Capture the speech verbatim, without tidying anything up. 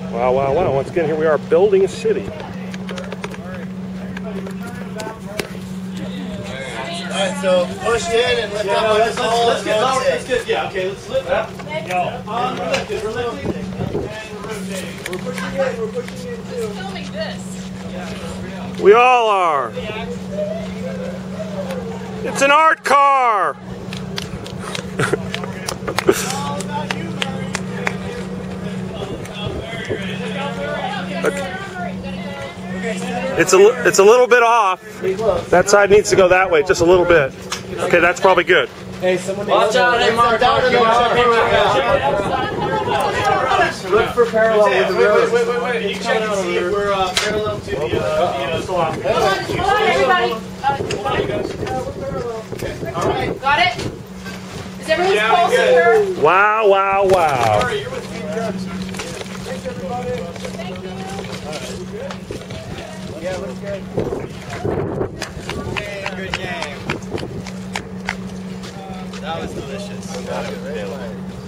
Wow, wow, wow. Once again, here we are building a city. Alright, so push in and lift yeah, up no, on let's, the let's, pole let's and get lower. rotate. Let's get, yeah, okay, let's lift up. Go. Um, we're lifting, we're lifting. And we're rotating. We're pushing in, we're pushing in too. Who's filming this? We all are. It's an art car. It's a it's a little bit off. That side needs to go that way, just a little bit. Okay, that's probably good. Hey, someone watch out, hey, Mark. Look for parallel with the road. Wait, wait, wait, wait. You check and see if we're uh, parallel to the uh, uh, Hold on, hold on, everybody. Uh, Alright. got it? Is everyone's Yeah, pulse good. here? Wow, wow, wow. Sorry, you're with me. Thanks, everybody. Thank you. Yeah, looks good. Hey, good game. That was delicious.